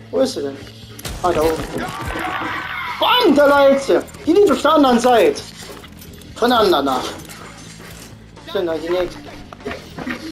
Wo ist sie denn? Ah, da oben. Bam, da leidet sie. Die liegt auf der anderen Seite. Von der anderen nach. Sind da die nächste.